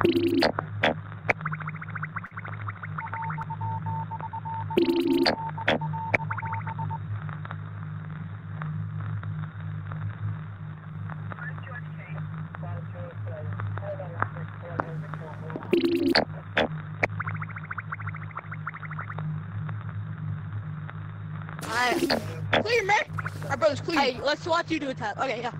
Clear, man. Our brother's clear. Hey, let's watch you do a test. Okay, yeah.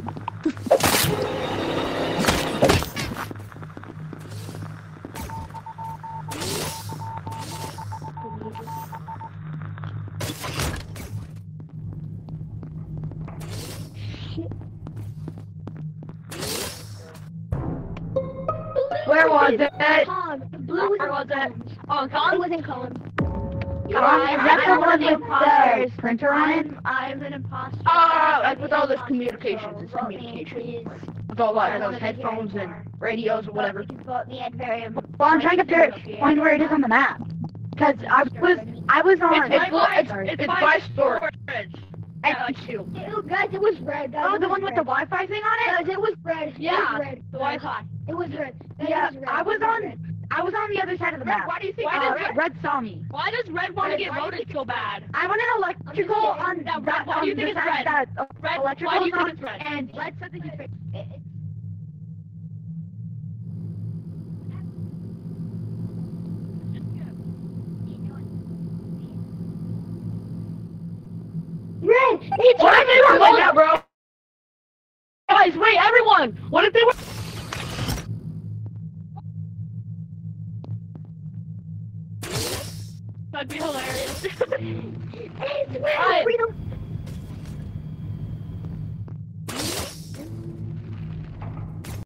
Where was it? Blue Where was it? Oh, It Con? wasn't Colin. Is that the one with the printer on it? I'm an imposter. Like with all those communications. It's communication. With all those headphones and radios or whatever. Vote me at very Well, I'm trying to find where it is on the map. Because I was on... It's by storage. Ew, guys, it was red. Guys, Oh, the one with the Wi-Fi thing on it? Guys, it was red. Yeah, It was red. the Wi-Fi. It was red. Guys, Yeah, it was red. I was on the other side of the map. Why do you think Red saw me. Why does Red want to get voted so bad? I'm on an electrical on That that why do you think it's red? that Red, electrical why do you think on, it's red? and Red said that he's Red! It's What if they were Hold voting? up, bro. Guys, wait, everyone. What if they were? That'd be hilarious. It's red! Alright. Freedom!